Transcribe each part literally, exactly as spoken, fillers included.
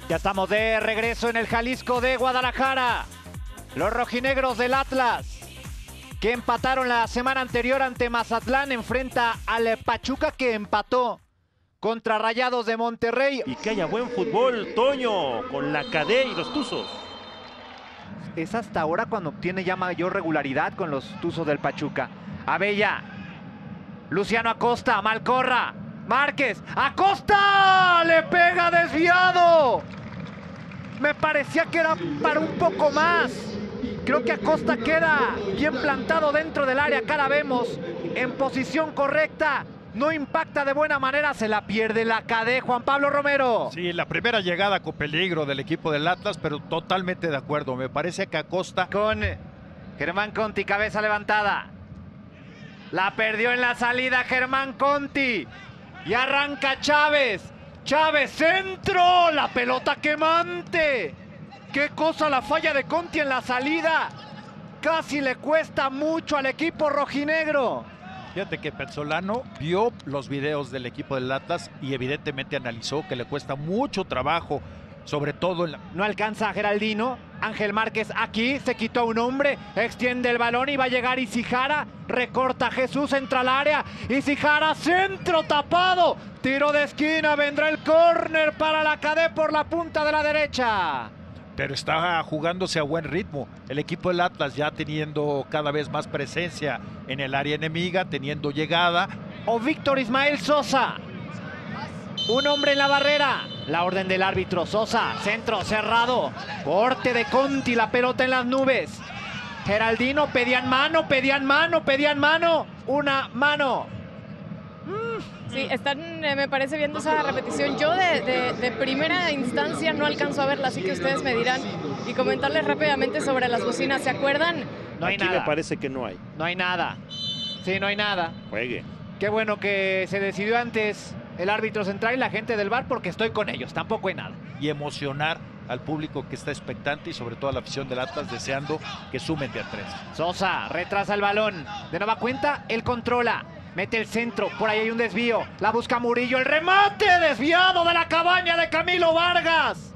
Ya estamos de regreso en el Jalisco de Guadalajara. Los rojinegros del Atlas, que empataron la semana anterior ante Mazatlán, enfrenta al Pachuca, que empató contra Rayados de Monterrey. Y que haya buen fútbol, Toño, con la C A D E y los Tuzos. Es hasta ahora cuando obtiene ya mayor regularidad con los Tuzos del Pachuca. Abella, Luciano Acosta, Malcorra, Márquez, Acosta, le pega desviado. Me parecía que era para un poco más. Creo que Acosta queda bien plantado dentro del área. Acá la vemos en posición correcta. No impacta de buena manera, se la pierde la C A D E, Juan Pablo Romero. Sí, la primera llegada con peligro del equipo del Atlas, pero totalmente de acuerdo. Me parece que Acosta... Con Germán Conti, cabeza levantada. La perdió en la salida Germán Conti. Y arranca Chávez. Chávez, centro. La pelota quemante. Qué cosa la falla de Conti en la salida. Casi le cuesta mucho al equipo rojinegro. Fíjate que Pezzolano vio los videos del equipo del Atlas y evidentemente analizó que le cuesta mucho trabajo, sobre todo en la... No alcanza a Geraldino. Ángel Márquez aquí, se quitó un hombre, extiende el balón y va a llegar Isijara. Recorta Jesús, entra al área. Isijara, centro tapado. Tiro de esquina, vendrá el córner para la C A D E por la punta de la derecha. Pero está jugándose a buen ritmo. El equipo del Atlas ya teniendo cada vez más presencia en el área enemiga, teniendo llegada. O Víctor Ismael Sosa. Un hombre en la barrera. La orden del árbitro. Sosa, centro cerrado. Corte de Conti, la pelota en las nubes. Geraldino, pedían mano, pedían mano, pedían mano. Una mano. Sí, están, eh, me parece, viendo esa repetición. Yo de, de, de primera instancia no alcanzo a verla, así que ustedes me dirán. Y comentarles rápidamente sobre las bocinas. ¿Se acuerdan? No hay Aquí nada. me parece que no hay. No hay nada. Sí, no hay nada. Juegue. Qué bueno que se decidió antes el árbitro central y la gente del V A R, porque estoy con ellos. Tampoco hay nada. Y emocionar al público que está expectante y sobre todo a la afición del Atlas deseando que sumen de a tres. Sosa retrasa el balón. De nueva cuenta, él controla. Mete el centro, por ahí hay un desvío. La busca Murillo, el remate desviado de la cabaña de Camilo Vargas.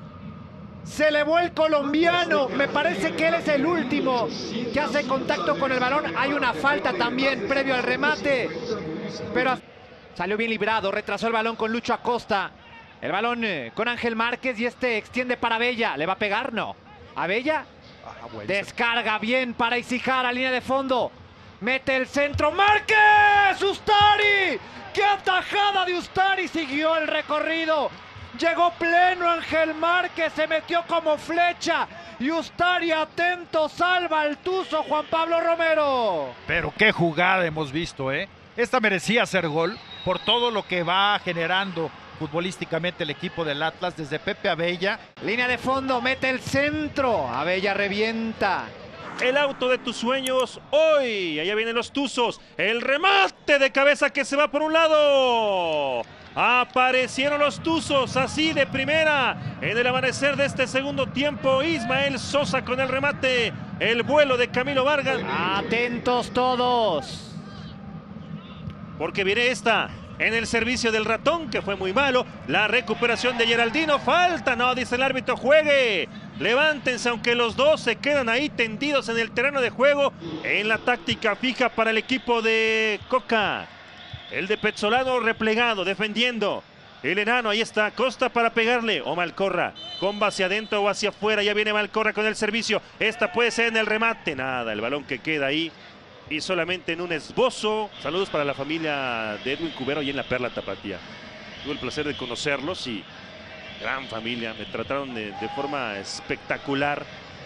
Se elevó el colombiano. Me parece que él es el último que hace contacto con el balón. Hay una falta también previo al remate. Pero salió bien librado, retrasó el balón con Lucho Acosta. El balón eh, con Ángel Márquez y este extiende para Abella. ¿Le va a pegar? No. Abella Ah, bueno. descarga bien para Isijara, línea de fondo. Mete el centro, Márquez, Ustari. ¡Qué atajada de Ustari! Siguió el recorrido. Llegó pleno Ángel Márquez, se metió como flecha. Y Ustari atento, salva al tuzo Juan Pablo Romero. Pero qué jugada hemos visto, ¿eh? Esta merecía ser gol por todo lo que va generando futbolísticamente el equipo del Atlas, desde Pepe Abella. Línea de fondo, mete el centro. Abella revienta. El auto de tus sueños hoy. Allá vienen los Tuzos. El remate de cabeza que se va por un lado. Aparecieron los Tuzos así de primera en el amanecer de este segundo tiempo. Ismael Sosa con el remate. El vuelo de Camilo Vargas. Atentos todos. Porque viene esta en el servicio del ratón, que fue muy malo. La recuperación de Geraldino. Falta, no, dice el árbitro, juegue. Levántense, aunque los dos se quedan ahí tendidos en el terreno de juego. En la táctica fija para el equipo de Coca. El de Pezzolano replegado, defendiendo. El enano, ahí está, Costa para pegarle. O Malcorra, comba hacia adentro o hacia afuera. Ya viene Malcorra con el servicio. Esta puede ser en el remate. Nada, el balón que queda ahí. Y solamente en un esbozo. Saludos para la familia de Edwin Cubero y en la Perla Tapatía. Tuve el placer de conocerlos y gran familia. Me trataron de, de forma espectacular.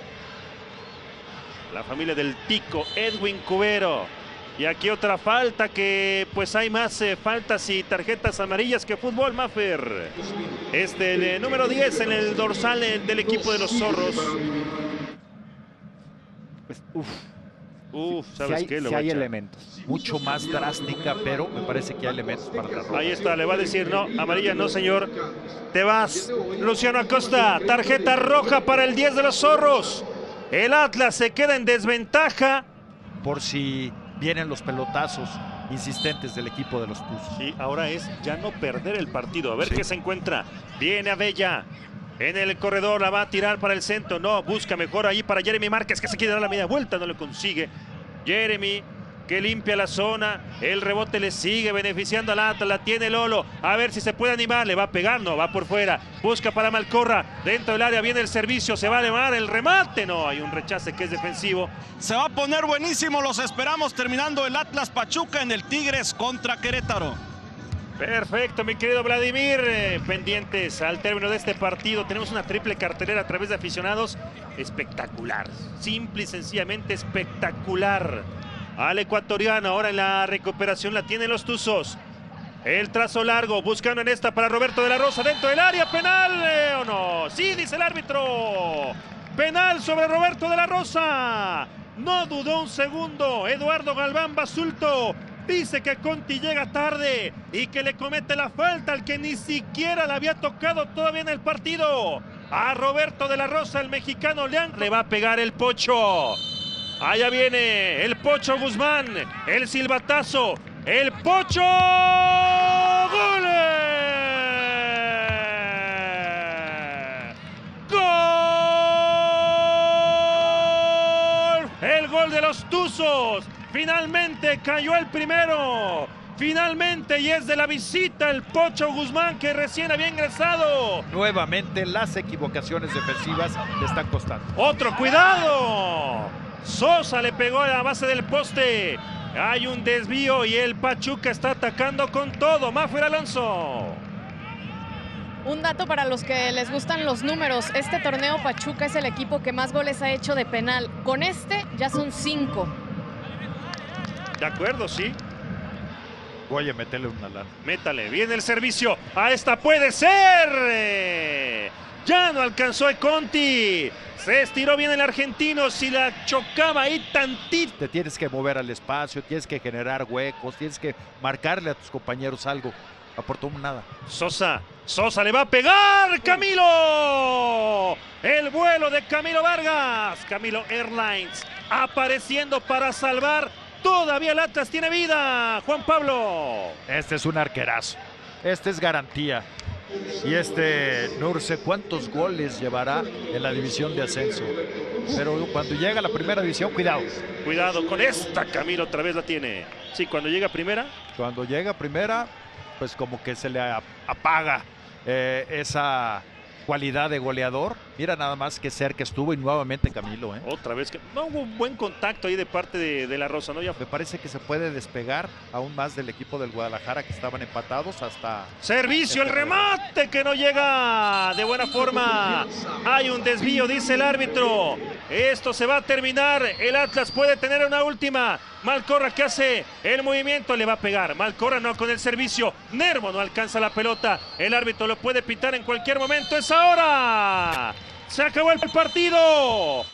La familia del Tico, Edwin Cubero. Y aquí otra falta que pues hay más eh, faltas y tarjetas amarillas que fútbol, Maffer. Este, el eh, número diez en el dorsal eh, del equipo de los Zorros. Pues, uf. Uf, ¿sabes si hay, qué? Lo si va a hay echar. elementos. Mucho más drástica, pero me parece que hay elementos para la roja. Ahí está, le va a decir no, amarilla no, señor. Te vas, Luciano Acosta. Tarjeta roja para el diez de los Zorros. El Atlas se queda en desventaja. Por si vienen los pelotazos insistentes del equipo de los Tuzos. Sí, ahora es ya no perder el partido. A ver Sí. qué se encuentra. Viene Abella. En el corredor la va a tirar para el centro. No, busca mejor ahí para Jeremy Márquez, que se quiere dar la media vuelta. No lo consigue. Jeremy, que limpia la zona. El rebote le sigue beneficiando al Atlas. La tiene Lolo. A ver si se puede animar. Le va a pegar. No, va por fuera. Busca para Malcorra. Dentro del área viene el servicio. Se va a elevar el remate. No, hay un rechace que es defensivo. Se va a poner buenísimo. Los esperamos terminando el Atlas Pachuca en el Tigres contra Querétaro. Perfecto, mi querido Vladimir. Eh, pendientes al término de este partido. Tenemos una triple cartelera a través de aficionados. Espectacular. Simple y sencillamente espectacular. Al ecuatoriano, ahora en la recuperación la tienen los Tuzos. El trazo largo, buscando en esta para Roberto de la Rosa, dentro del área, penal, eh, ¿o no? Sí, dice el árbitro. Penal sobre Roberto de la Rosa. No dudó un segundo. Eduardo Galván Basulto dice que Conti llega tarde y que le comete la falta al que ni siquiera la había tocado todavía en el partido. A Roberto de la Rosa, el mexicano, le va a pegar el Pocho. Allá viene el Pocho Guzmán, el silbatazo, el Pocho, ¡gol! ¡Gol! El gol de los Tuzos, finalmente cayó el primero, finalmente, y es de la visita el Pocho Guzmán, que recién había ingresado. Nuevamente las equivocaciones defensivas le están costando. ¡Otro cuidado! Sosa le pegó a la base del poste. Hay un desvío y el Pachuca está atacando con todo. Mafer Alonso. Un dato para los que les gustan los números. Este torneo Pachuca es el equipo que más goles ha hecho de penal. Con este ya son cinco. De acuerdo, sí. Voy a meterle una lana. Métale, viene el servicio. A esta puede ser. Ya no alcanzó a Conti. Se estiró bien el argentino. Si la chocaba ahí tantito. Te tienes que mover al espacio, tienes que generar huecos, tienes que marcarle a tus compañeros algo. Aportó nada. Sosa, Sosa le va a pegar. Camilo. El vuelo de Camilo Vargas. Camilo Airlines apareciendo para salvar. Todavía el Atlas tiene vida. Juan Pablo. Este es un arquerazo. Este es garantía. Y este, no sé cuántos goles llevará en la división de ascenso. Pero cuando llega a la primera división, cuidado. Cuidado con esta, Camilo otra vez la tiene. Sí, cuando llega a primera. Cuando llega a primera, pues como que se le apaga eh, esa cualidad de goleador. Mira nada más que cerca estuvo y nuevamente Camilo. ¿eh? Otra vez. Que no hubo un buen contacto ahí de parte de, de la Rosa, ¿no? Ya me parece que se puede despegar aún más del equipo del Guadalajara, que estaban empatados hasta... Servicio, el remate que no llega de buena forma. Hay un desvío, dice el árbitro. Esto se va a terminar. El Atlas puede tener una última. Malcorra, que hace el movimiento, le va a pegar. Malcorra no con el servicio. Nervo no alcanza la pelota. El árbitro lo puede pitar en cualquier momento. Es ahora. Se acabó el partido.